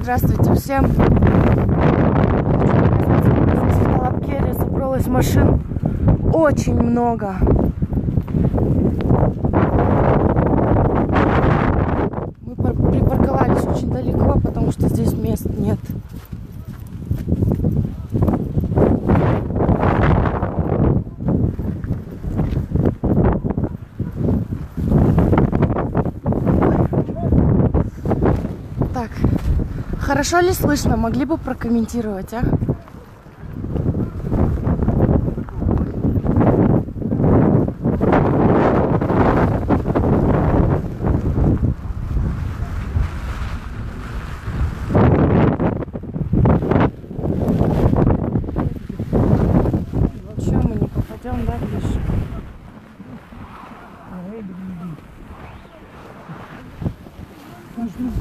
Здравствуйте всем. Здесь в Талапкере собралось машин очень много. Мы припарковались очень далеко, потому что здесь мест нет. Так, хорошо ли слышно? Могли бы прокомментировать, а? Чё, мы не попадем, да, ближе? Можно.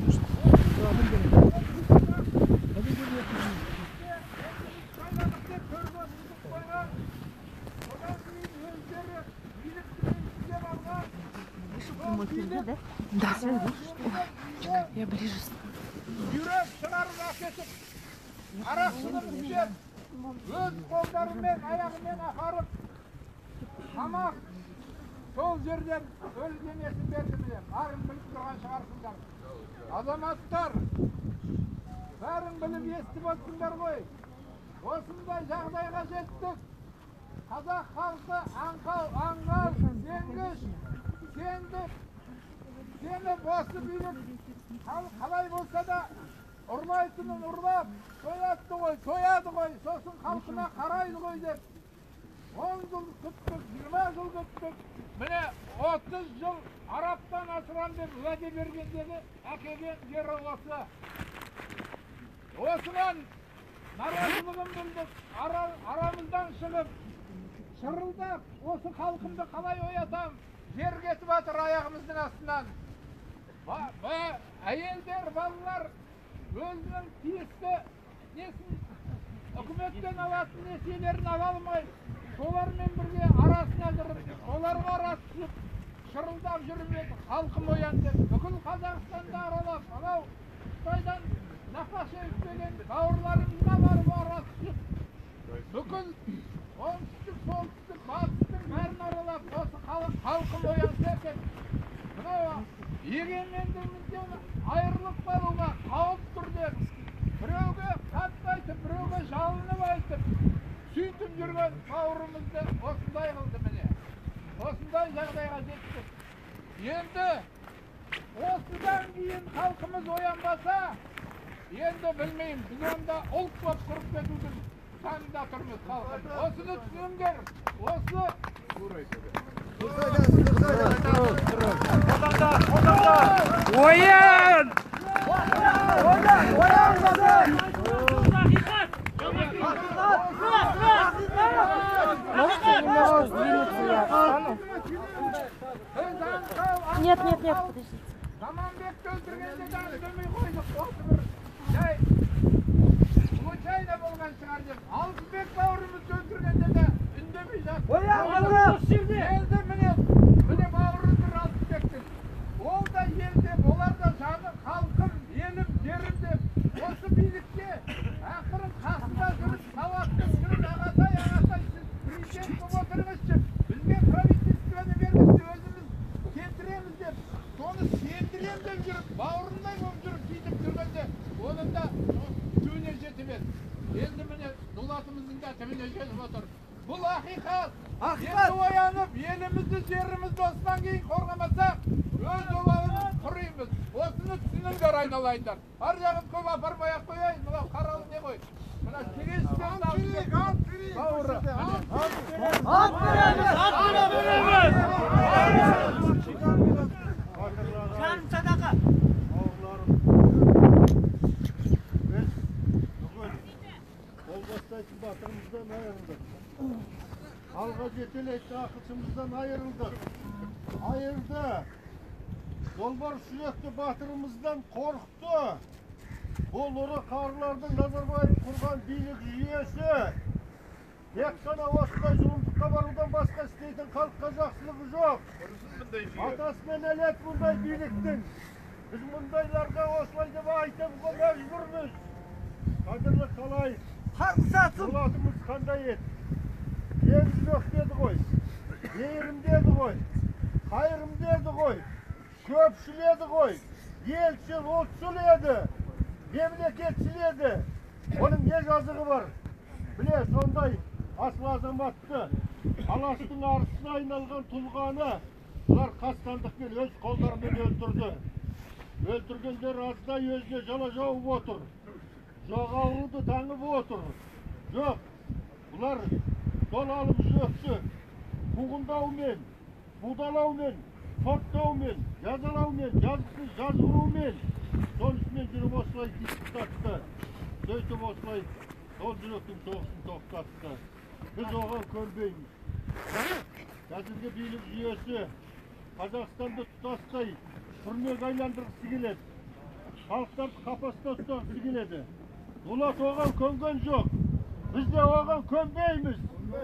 Да. Я ближе. Sol yerden ölü demesini verdim. Arın bilip durgan çıgarsınlar. Azamatlar, bärін bilip естіп отсыңдар ғой. Осындай жағдайға жеттік. Қазақ халқы аңғал, сенгіш, сендік, сені осы билік қалай болса да ұрлайтынын ұрлап, сояды ғой, сосын халқына қарайды ғой деп. 10 жыл күттік, 20 жыл күттік. Міне 30 жыл Арабтан асырам деп уәде бергендегі әкелген жері осы. Осынан наразылығын білдік, арамыздан шығып, шырылдап, осы халқымды қалай оятам, жер кетіп жатыр аяғымыздың астынан. Әйелдер, балалар өзінің тиісті несін үкіметтен алатын несиелерін ала алмай, солармен бірге арасына кіріп, оларға арасып, шырылдап жүріп еді, халқым оянды. Бүкіл Қазақстанды аралап, анау Қытайдан Нақашев деген бауырларымызға барып арасып, бүкіл оңтүстік, солтүстік, батыстың бәрін аралап, осы халқым оянса екен. Мынау егемендігімізден айырылып қалуға қауіп тұр деп, біреуге қатты айтып, біреуге жалынып айтып, сөйтіп жүрген бауырымызды осындай қылды міне. Осындай жағдайға жеттік. Енді осыдан кейін халқымыз оянбаса, енді білмеймін, біз онда ұлт болып құрып кетудің жанында тұрмыз халқым. Осыны түсініңдер. Осы Оян! Можете немножко сдвинуться, я встану? Нет, подождите. Заманбекті өлтіргенде де үндемей қойдық. Осы бір жай случайно болған шығар деп. Алтынбек бауырымызды өлтіргенде де үндемей жатты. Елді міне бауырымыз Алтынбектің. Ол да елде, олар да жаны, халқым, елім, жерім деп. Осы билікке ақырын қасында жүріп, сауатты жүріп, ағатай, сіз президент болып отырыңызшы. Бізге правительствоны беріңізші, өзіміз кетіреміз деп. Соны сендірем деп жүріп, бауырындай болып жүріп, сөйтіп жүргенде, оның да түбіне жетіп еді. Енді міне дулатымыздың да түбіне жетіп отыр. Бұл ақиқат. Енді оянып, елімізді, жерімізді осыдан кейін қорғамасақ, өз обалымыз құраймыз. Осыны түсініңдер айналайындар. Ар жағын көп апармай-ақ қояйын, мынау қаралы не ғой. Мына келесізден бауыры. Ат береміз! Жаным садақа! Біз бүгін қол бастайтын батырымыздан айырылдық. Алға жетелейтін ақылшымыздан айырылдық. Долбар сүйекті батырымыздан қорықты. Бұл ұры қарылардың Назарбаев құрған билік жүйесі. Тек қана осындай зұлымдыққа барудан басқа істейтін халыққа жақсылығы жоқ. Атасымен әлет бұндай биліктің. Biz mundaylarga osılay deb aytamga mecburmiz. Kadirli kalay. Haksatım. Mulatımız kanday et. Yemizlök dedi koy. Yerim dedi koy. Hayrım dedi koy. Köpçüledi koy. Yelçil, otçuledi. Memleketçiledi. Onun ne yazığı var? Bile sonday asıl azamatlı. Alaştın arısına aynalgan tulganı. Bunlar kastandıkmen öz kollarымен öldürdü. Öldürgenler azda özge jala jaup otur. Жоғалуды таңып отыр. Жоқ, бұлар доналып жүректі қуғындаумен, будалаумен, соттаумен, жазалаумен, жазғырумен, сонысымен жүріп осылай диспутатты. Сөйтіп осылай сол жүректің соғысын тоқтатты. Біз оған көнбейміз. Қазіргі билік жүйесі Қазақстанды тұтастай түрмеге айландырғысы келеді. Халықтарды қапаста ұстағысы келеді. Дулат оған көнген жоқ. Біз де оған көнбейміз.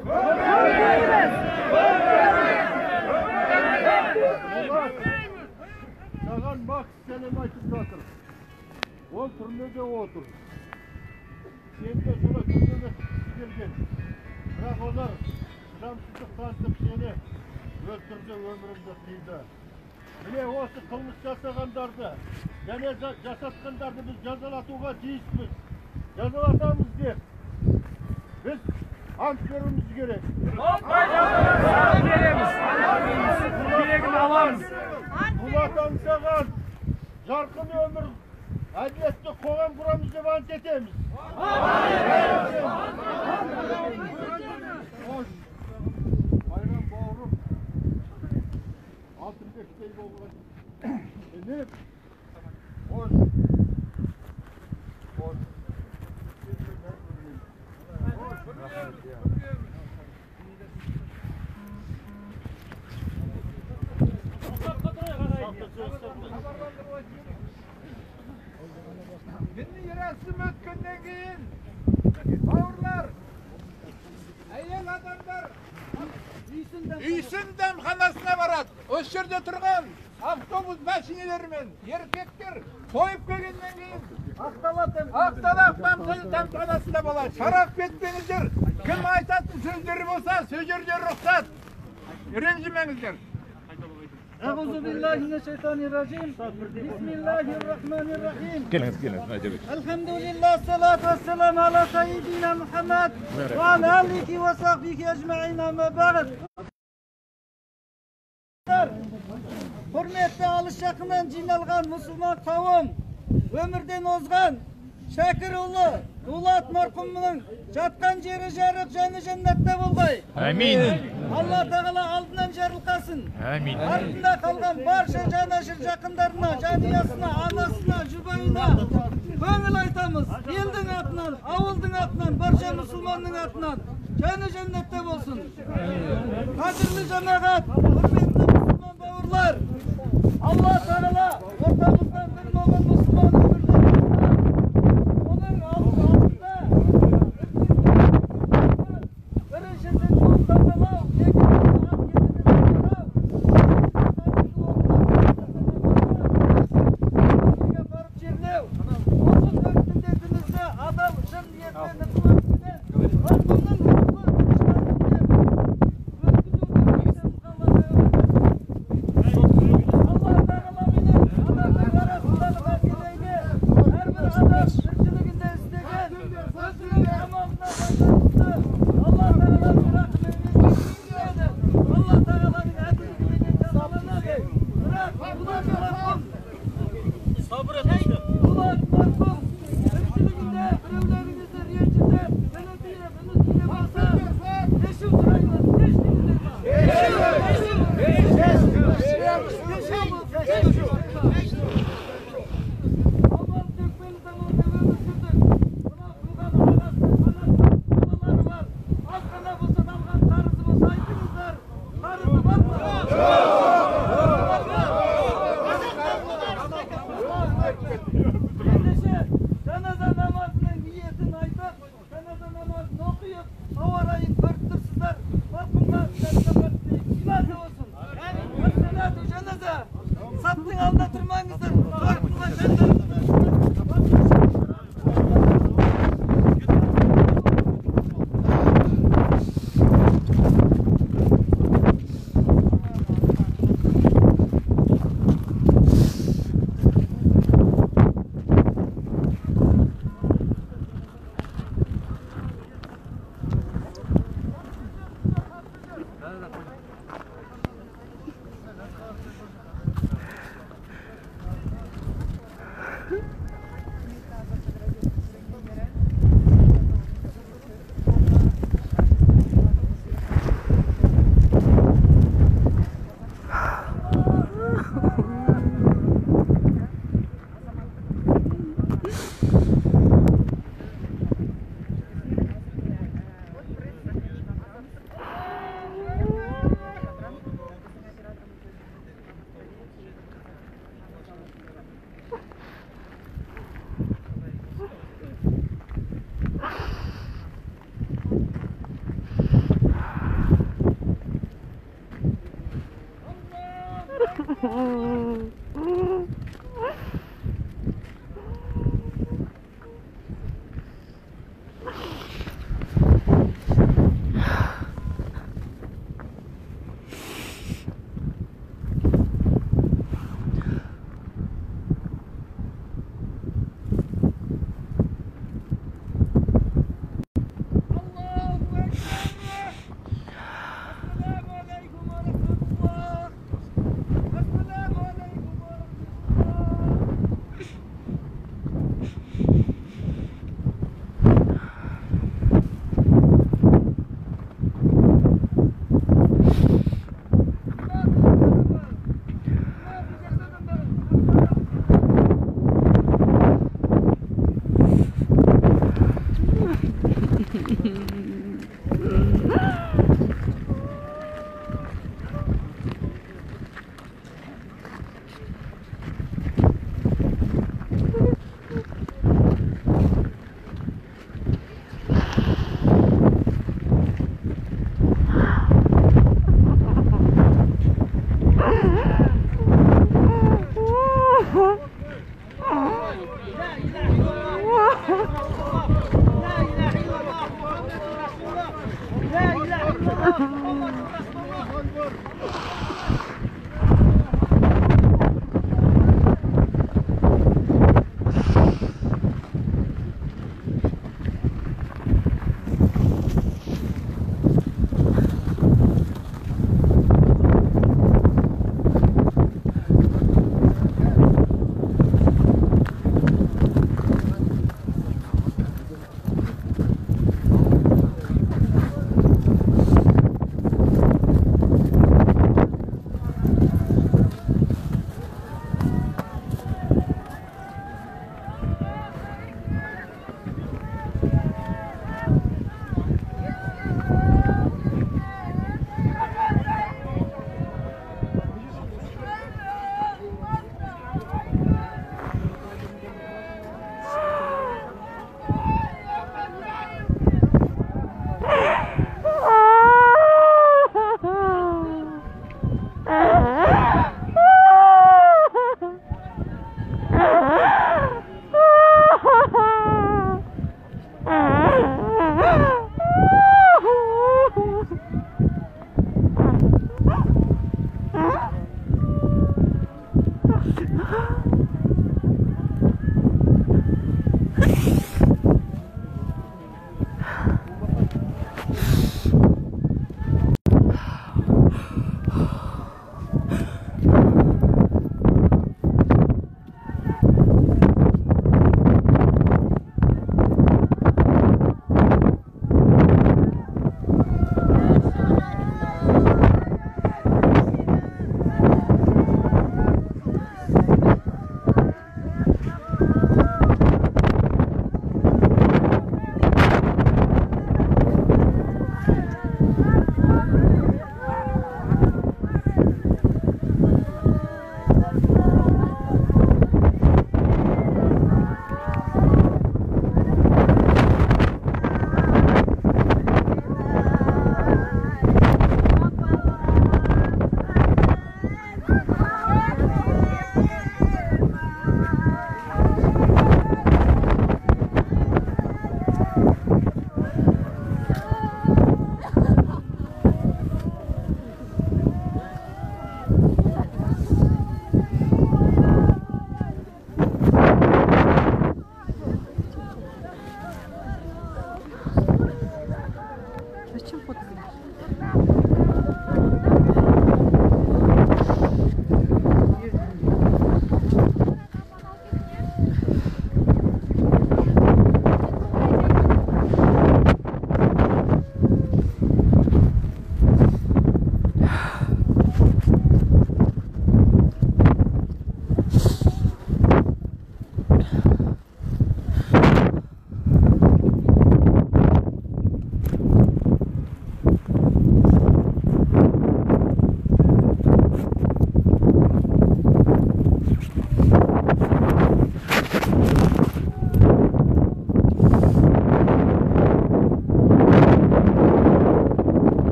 Саған Макс сәлем айтып жатыр. Ол түрмеде отыр. Сен де солай түрмеге келген. Бірақ олар шыдамсыздық танытып сені өлтірді, өміріңді қиды. Міне осы қылмыс жасағандарды, және жасатқандарды біз жазалатуға тиіспіз. Жазалатамыз деп. Біз ант беруіміз керек. Керегін аламыз. Дулат аңсаған жарқын өмір, әділетті қоғам құрамыз деп ант етеміз. Байрам бауырым, Алтынбектей болған. Енеп, қош. Қош. Şimdi Erasım ötkenden keyin bavurlar, ayel adamlar Үйсін дәмханасына барады. Осы жерде тұрған автобус машинелерімен еркектер тойып келгеннен кейін Ақталап дәмханасында болады. Шарап кетпеңіздер. Кім айтатын сөздері болса, сөз жерде рұқсат. Ренжімеңіздер. Euzu billahi mineşşeytanirracim. Bismillahirrahmanirrahim. Elhamdülillah, salatu vesselam ala seyyidina Muhammed ve ala alihi ve sahbihi ecma'in ama ba'd. Hürmetli alış yakından jinalgan Müslüman kavim, ömürden ozgan Şakirullu Dulat marhumның жатқан жері жарық жаны жәннатта болғай. Амин. Алла тағала алдынан жарылқасын. Амин. Артында қалған барша жанашыр жақындарына, жанұясына, анасына, жұбайына көңіл айтамыз. Елдің атынан, ауылдың атынан, барша мұсылманның атынан жаны жәннатта болсын. Қадірлі жамағат, құрметті мұсылман бауырлар, Алла тағала ортамыздан бір болған мұсылман Sattın alda tırmanızdır.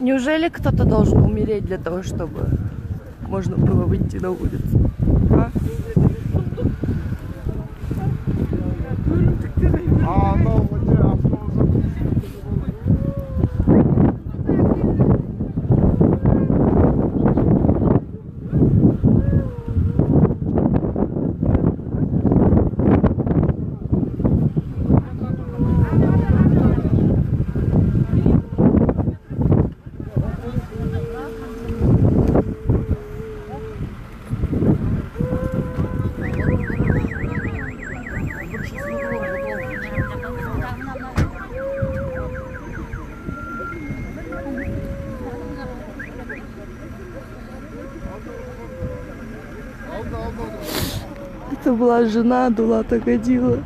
Неужели кто-то должен умереть для того, чтобы можно было выйти на улицу? А? Это была жена Дулата Гадила.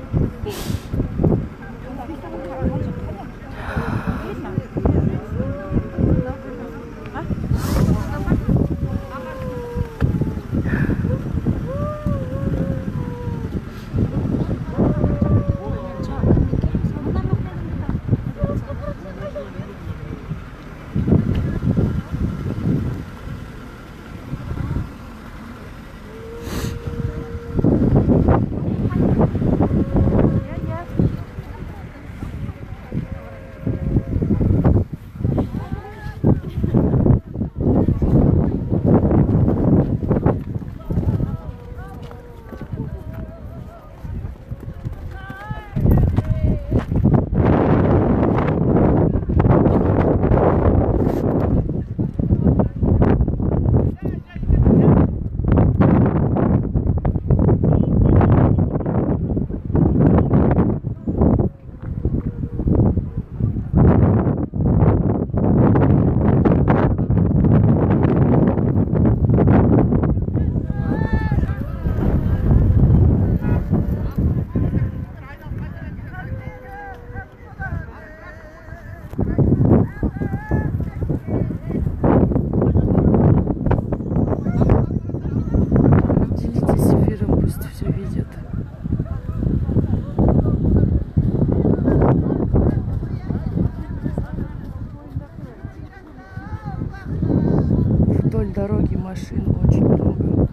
Вдоль дороги машин очень много.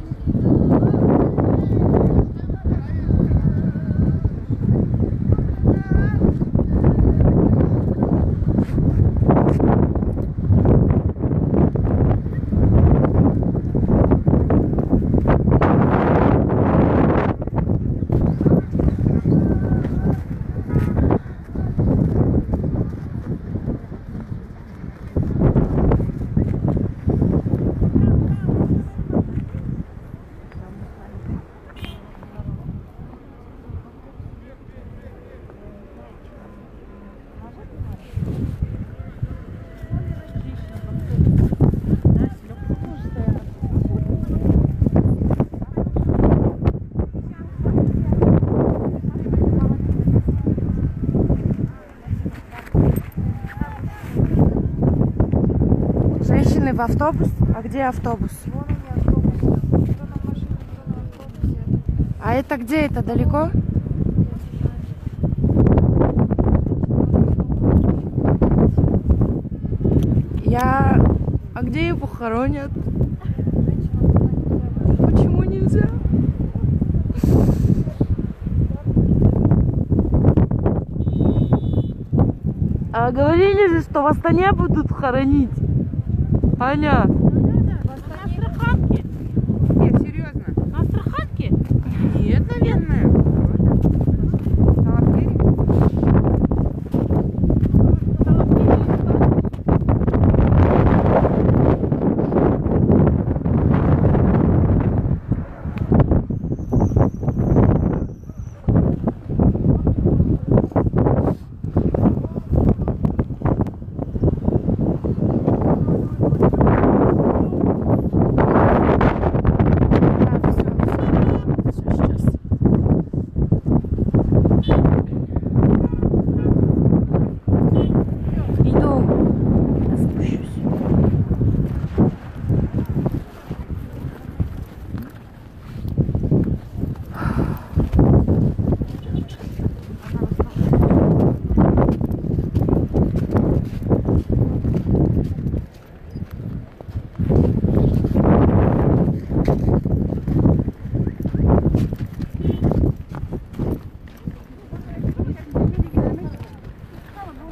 Женщины в автобус? А где автобус? Вон они автобус. Кто на машине, кто на автобусе. А это где? Это далеко? А где его хоронят? Почему нельзя? А говорили же, что в Астане будут хоронить. Аня. На Астраханке? Нет, серьезно. На Астраханке? Нет, наверное.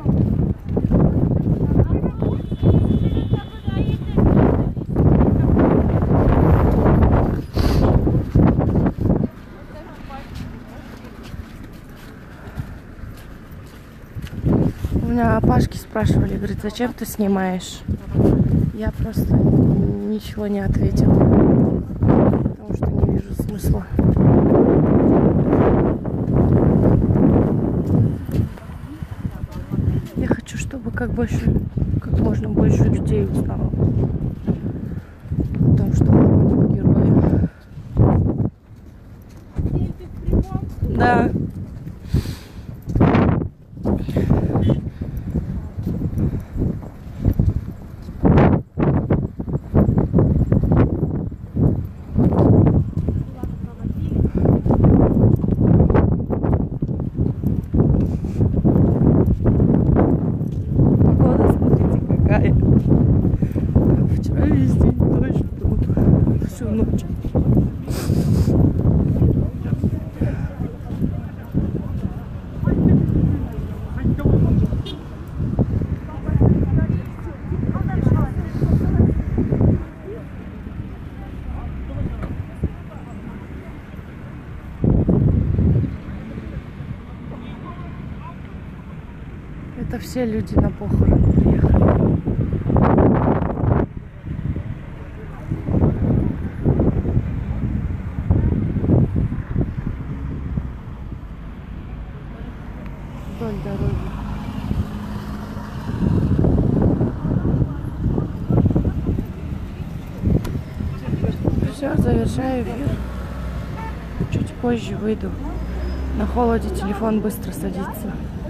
У меня Пашки спрашивали, говорит, зачем ты снимаешь? Я просто ничего не ответила, потому что не вижу смысла. Я хочу, чтобы как можно больше людей узнало о том, что хоронят герои. Да. Погода, смотрите, какая. Вчера весь день дождь был, всю ночь. Это все люди на похороны приехали. Вдоль дороги. Все, завершаю эфир. Чуть позже выйду. На холоде телефон быстро садится.